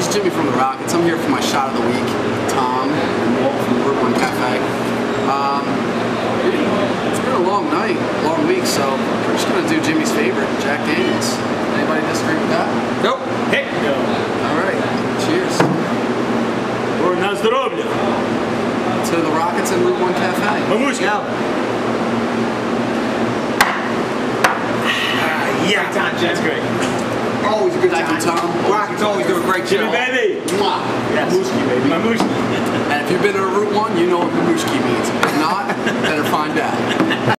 this is Jimmy from the Rockets. I'm here for my shot of the week. Tom and Walt from Route 1 Cafe. It's been a long night, long week, so we're just going to do Jimmy's favorite, Jack Daniels. Anybody disagree with that? Nope. Heck no. All right. Cheers. Or na zdrowie. To the Rockets and Route 1 Cafe. Mamushka. Yeah. Time, that's great. Always a good Thank time. you, Tom. Rockets always do a great Jimmy job. baby. Mwah. Yes. Mamushki baby. Mamushki. And if you've been to Route 1, you know what Mamushki means. If not, better find out.